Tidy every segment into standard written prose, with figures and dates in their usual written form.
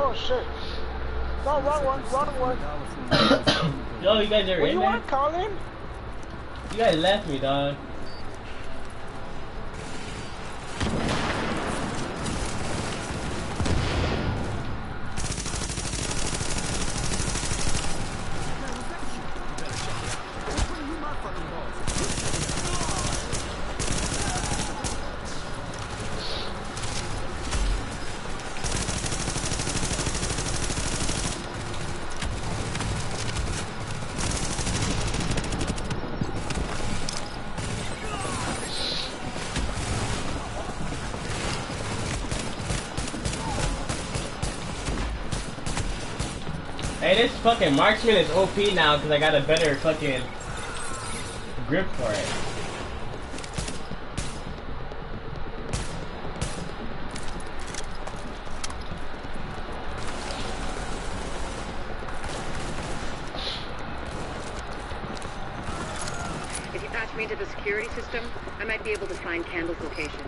Oh shit. No, wrong one, wrong one. Yo, you guys are What in you there? want, Colin? You guys left me, dog. Hey, this fucking marksman is OP now because I got a better fucking grip for it. If you patch me into the security system, I might be able to find Candle's location.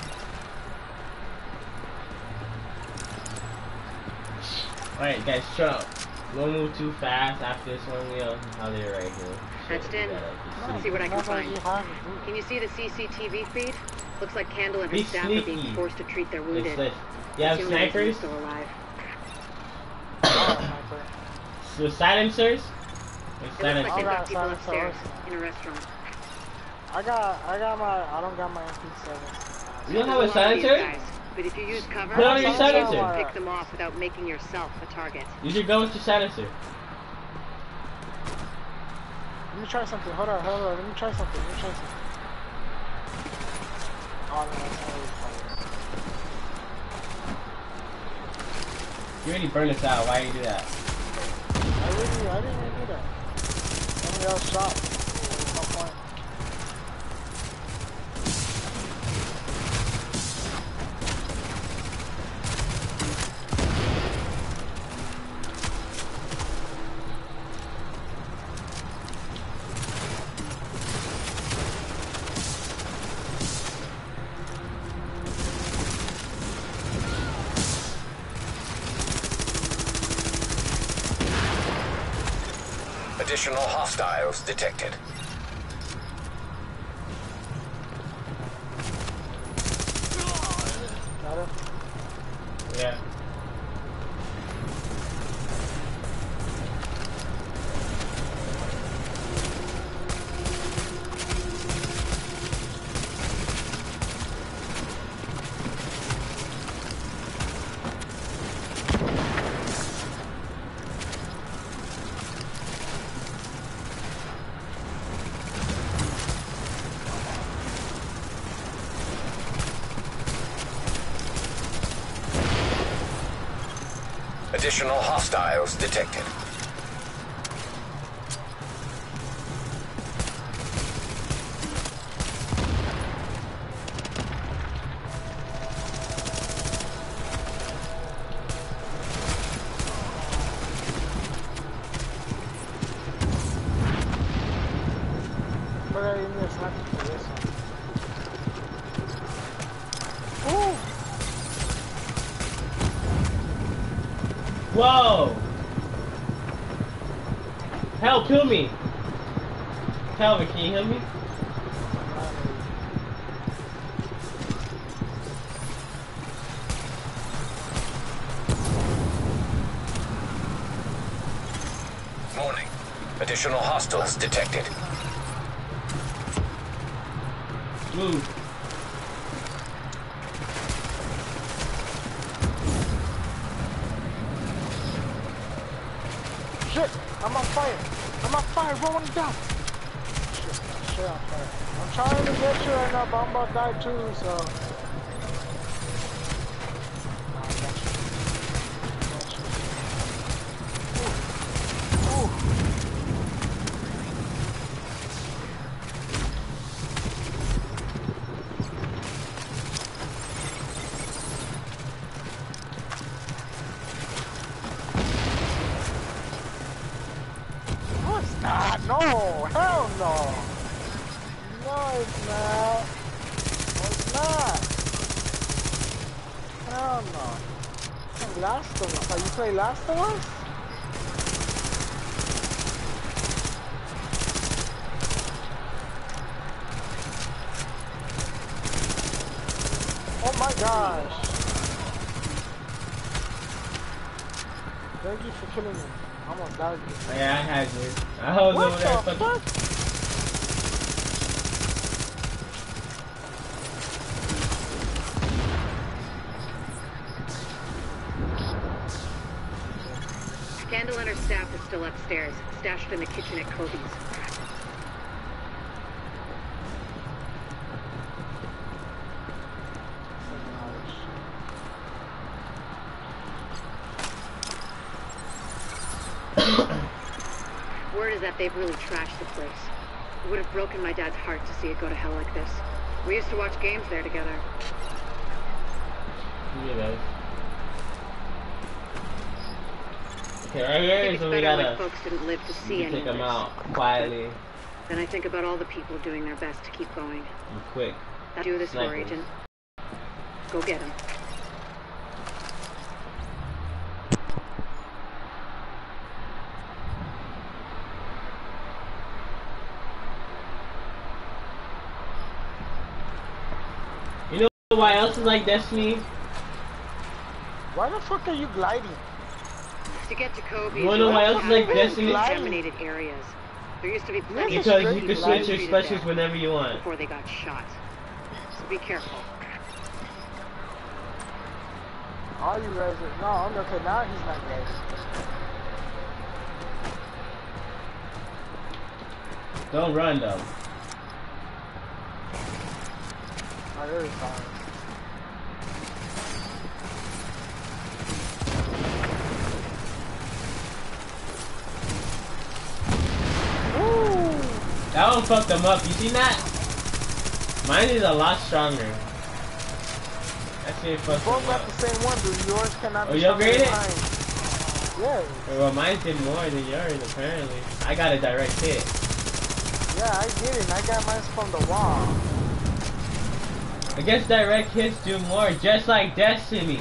Alright, guys, shut up. Don't move too fast after this one, you know how they're right here. Patched in. Let's see what I can find. Can you see the CCTV feed? Looks like Candle and her Be staff are sneaky. being forced to treat their wounded. You have That's the only reason they're snipers? still alive. With silencers? With It looks like they've silencers. got people Silencer. upstairs in a restaurant. I don't got my MP7. You don't have a There's lot of these silencer? guys, but if you use cover, Put on your you'll be able silencer. to pick them off without making yourself a target. Use your gun with your silencer. Let me try something. Hold on. Let me try something. Oh, no, that's not really fun. You already burned us out. Why you do that? I didn't even do that. Somebody else shot. There's no point. Additional hostiles detected. Got it? Yeah. Additional hostiles detected. But I need a sniper for this one. Ooh! Whoa! Help, kill me! Calvin, can you heal me? Warning. Additional hostiles detected. Move. Shit! I'm on fire! Rolling down! Shit, on fire. I'm trying to get you right now, but I'm about to die too, so... No, hell no. No, it's not. No, it's not. Hell no. playing Last of Us. Are you play Last of Us? Oh my gosh. Thank you for killing me. I almost died. Yeah, I had you. I was What over there the fucking. fuck? Scandal and her staff is still upstairs, stashed in the kitchen at Kobe's. Word is that they've really trashed the place. It would have broken my dad's heart to see it go to hell like this. We used to watch games there together. Yeah. Okay, right I here think is it's when we better gotta my folks didn't live to see any take of them this. out quietly Then I think about all the people doing their best to keep going. and quick. That's do this for, Snipers. Agent. Go get him. You know why else is like Destiny? Why the fuck are you gliding? To get to Kobe, You wanna know why else is like Destiny? contaminated areas. There used to be plenty of Because you straight can switch your treated specials there whenever you want. before they got shot. So be careful. Are you resident? No, okay, now he's not resident. Don't run though. Oh, there he is. That one fucked them up. You seen that? Mine is a lot stronger. That shit fucked Both them got up. the same one, dude. Yours cannot Oh, be you upgraded it? mine. Yeah. Well, mine did more than yours apparently. I got a direct hit. Yeah, I did it. I got mine from the wall. I guess direct hits do more, just like Destiny.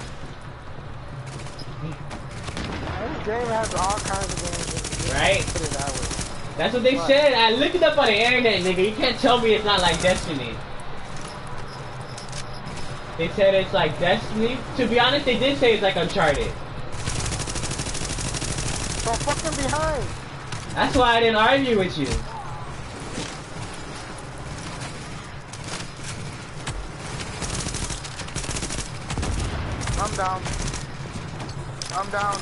This game has all kinds of games in it. Right? Put it that way. That's what they What? said. I looked it up on the internet, nigga. You can't tell me it's not like Destiny. They said it's like Destiny. To be honest, they did say it's like Uncharted. So fucking behind. That's why I didn't argue with you. I'm down. I'm down.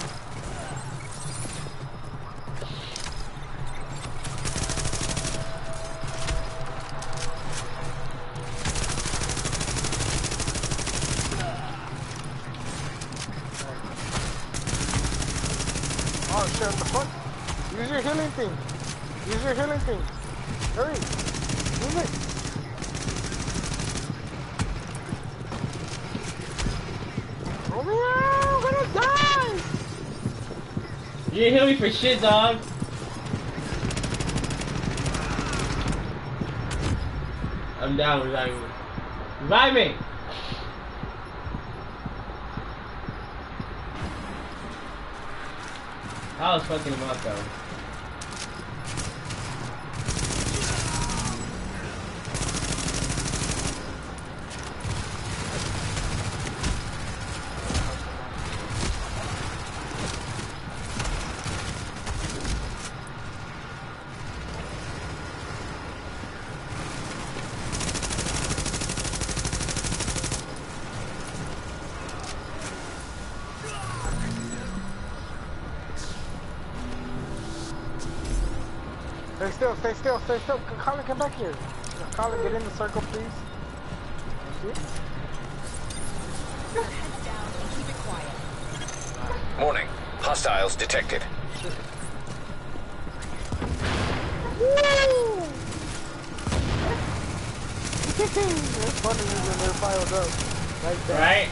Oh shit, what the fuck? Use your healing thing. Use your healing thing. Hurry. Use it. Romeo, I'm gonna die! You didn't heal me for shit, dog. I'm down, revive me. Revive me! I was fucking him up though. Stay still, stay still, stay still. Colin, come back here. Colin, get in the circle, please. Thank you. Heads down and keep it quiet. Warning. Hostiles detected. Woo! It's funny when they're piled up. Like that. Right?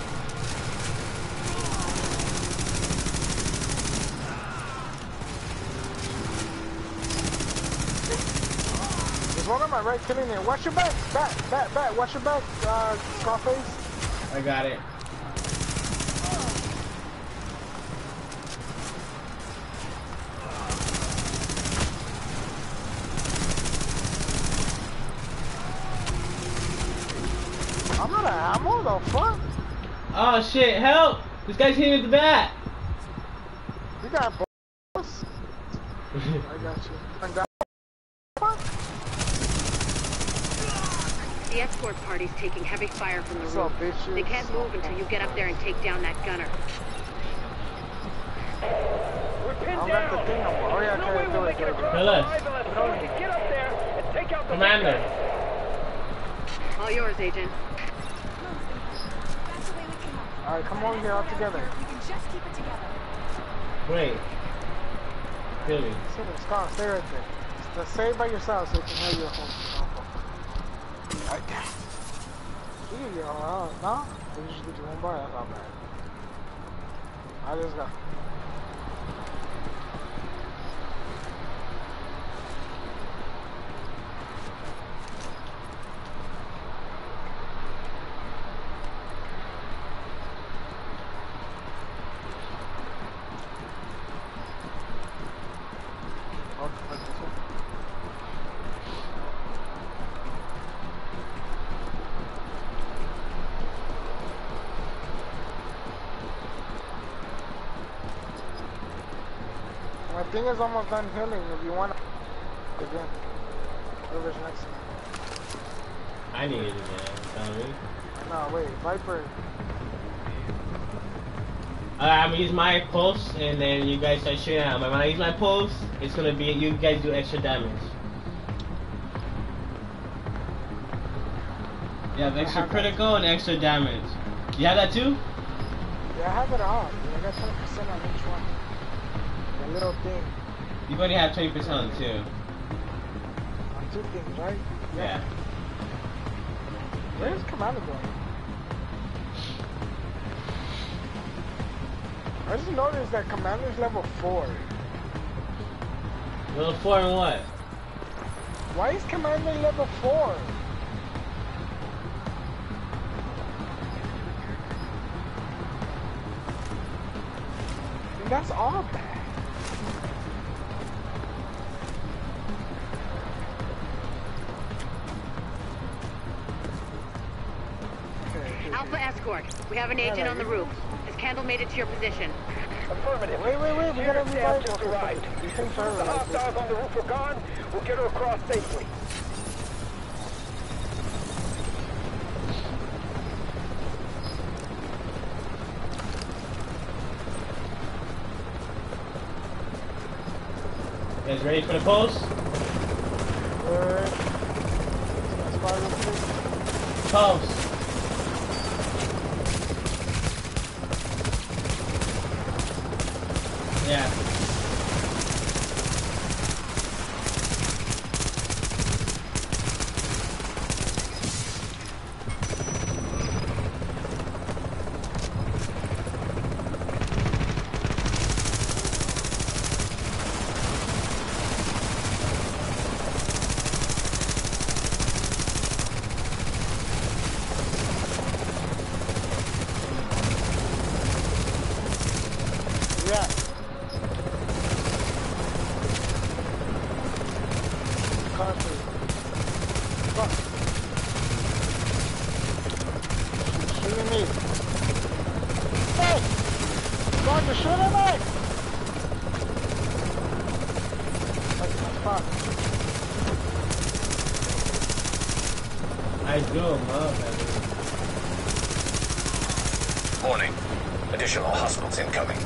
There's one on my right killing it. Watch your back. Back. Watch your back, Scarface. I got it. fuck? Oh shit, help! This guy's hitting with the bat! You got balls? I got you. And that fuck? The escort party's taking heavy fire from the What's up, roof. bitches? They can't move until you get up there and take down that gunner. We're I pinned don't got the down. thing no more. Oh yeah, No okay, way do we'll it, make do it it, do it. across Tell us. alive unless someone can get up there and take out the Commander. victim. All yours, Agent. That's the way we can help. Alright, come over here all together. We can just keep it together. Wait. Kill me. Sit there, stop, stay right there. Just stay by yourself so you can hear your home. Right there. You can get all out, no? You just get you one bar, that's not bad. Alright, let's go. My thing is almost done healing if you want to. Again. Whoever's next to me. I need it again. Tell me. No, wait, Viper. I'm gonna use my pulse, and then you guys start shooting out. When I use my pulse, it's gonna be you guys do extra damage. You have extra critical and extra damage. You have that too? Yeah, I have it on. I got 20% on each one. The little thing. You already have 20% on two. On two things, right? Yeah. Where's Commander going? I just noticed that Commander's level 4. Level 4 and what? Why is Commander level 4? And that's all bad. Alpha escort. We have an agent on the roof. Has Candle made it to your position? Affirmative. Wait, we gotta Unit revive staff just her. arrived. These things are The like this. hostiles on the roof are gone. We'll get her across safely. You guys ready for the pulse? Alright. Let's fire real quick. Pulse. Yeah. Yeah. Country. Fuck. She's shooting me. Hey! God, you're shooting me! Fuck. I do, motherfucker. Warning. Additional hostiles incoming.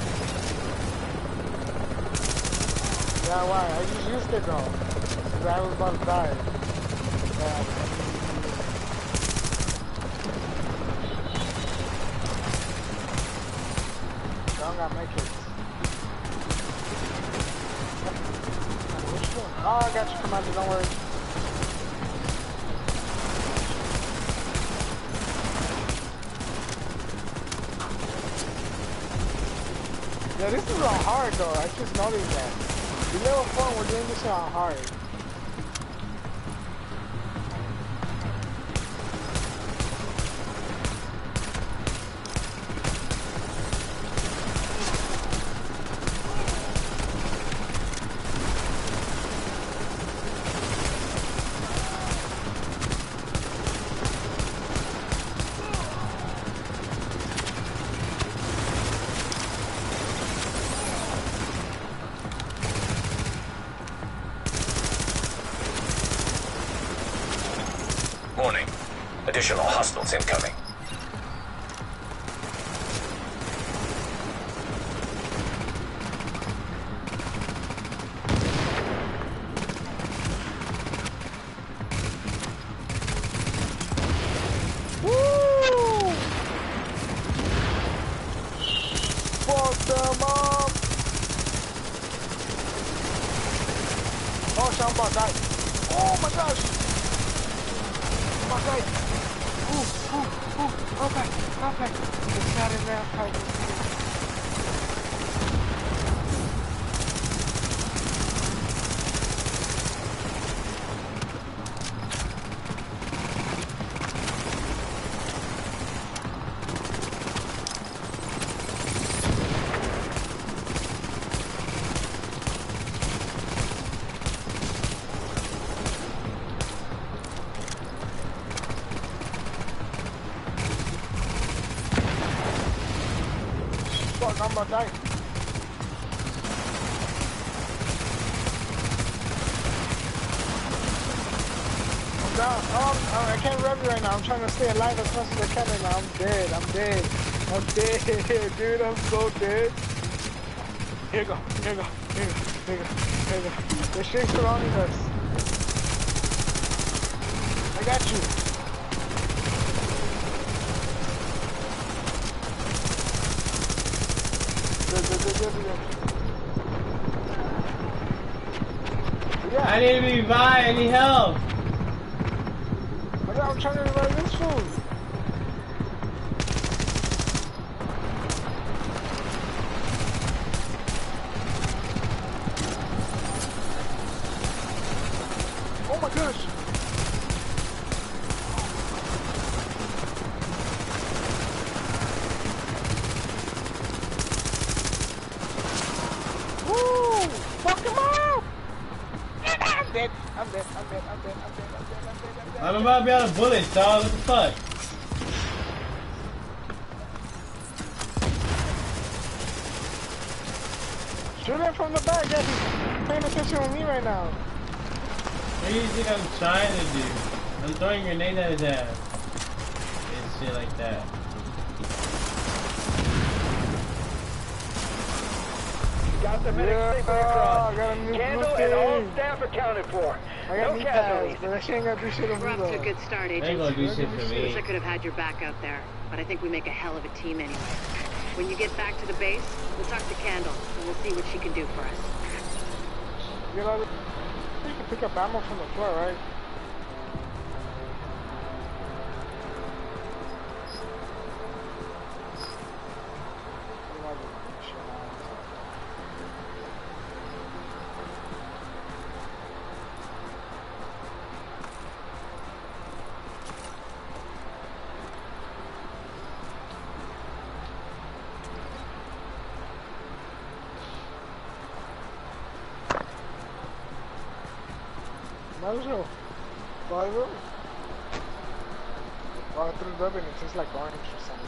Yeah, why? I just used it though. Because I was about to die. Yeah. I don't got my kids. Which one? Oh, I got you, Commander, don't worry. Yeah, this is on hard though, I just noticed that. The level 4, we're doing this on hard. Additional hostiles incoming. Woo! Fuck them up! Oh shit, I'm about to die. Oh my gosh! I'm about to die. Okay. It's not in there, I'm about to die. I'm down. I can't rev you right now. I'm trying to stay alive as much as I can right now. I'm dead. Dude, I'm so dead. Here you go. They're straight surrounding us. I got you. Yeah. I need to be by. I need help. I'm trying to revive this food. Oh my gosh. Woo! Fuck him up! I'm dead. I'm about to be out of bullets, dog. What the fuck? Shoot him from the back, yeah, he's paying attention with me right now. What do you think I'm trying to do? I'm throwing grenades at his ass. And shit like that. Got the medic safely across. I got a new Candle blue and all thing. staff accounted for. I got No knee casualties. pads, but that shit ain't gonna do shit on We're me off to a though. good start, They ain't Agent. gonna do shit for Wish I me. could have had your back out there, but I think we make a hell of a team anyway. When you get back to the base, we'll talk to Candle, and we'll see what she can do for us. You know, you can pick up ammo from the floor, right? Might as well. Might as well. Oh, I threw rub in it, tastes like orange or something.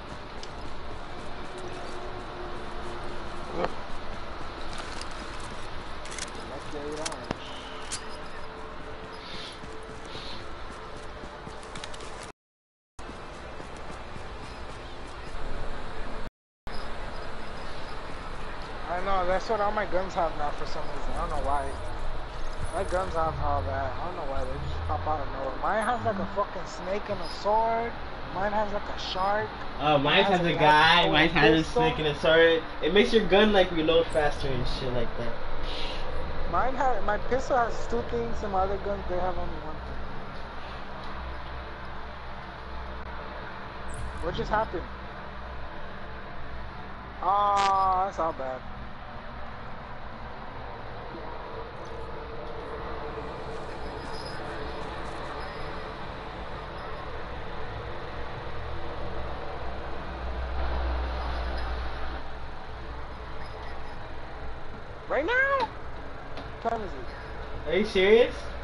Let's get it orange. I know, that's what all my guns have now for some reason. I don't know why. My guns have all that. I don't know why they just pop out of nowhere. Mine has like a fucking snake and a sword. Mine has like a shark. Mine has a guy. Mine has a snake and a sword. It makes your gun like reload faster and shit like that. Mine has, my pistol has two things, and my other guns they have only one thing. What just happened? Ah, that's all bad. Right now? What time is it? Are you serious?